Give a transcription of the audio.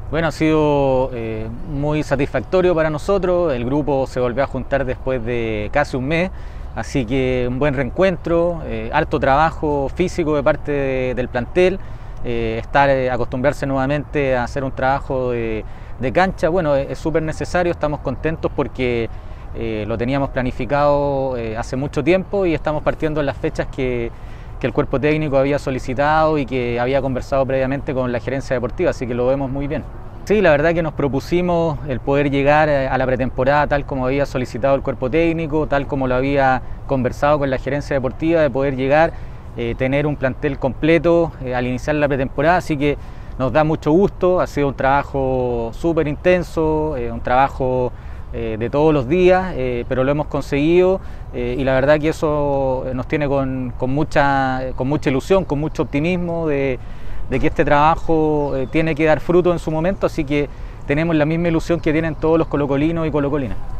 Bueno, ha sido muy satisfactorio para nosotros. El grupo se volvió a juntar después de casi un mes, así que un buen reencuentro, harto trabajo físico de parte del plantel, acostumbrarse nuevamente a hacer un trabajo de cancha. Bueno, es súper necesario, estamos contentos porque lo teníamos planificado hace mucho tiempo y estamos partiendo en las fechas que el cuerpo técnico había solicitado y que había conversado previamente con la gerencia deportiva, así que lo vemos muy bien. Sí, la verdad que nos propusimos el poder llegar a la pretemporada tal como había solicitado el cuerpo técnico, tal como lo había conversado con la gerencia deportiva, de poder llegar, tener un plantel completo al iniciar la pretemporada, así que nos da mucho gusto. Ha sido un trabajo súper intenso, un trabajo de todos los días, pero lo hemos conseguido y la verdad que eso nos tiene con mucha ilusión, con mucho optimismo de que este trabajo tiene que dar fruto en su momento, así que tenemos la misma ilusión que tienen todos los colocolinos y colocolinas.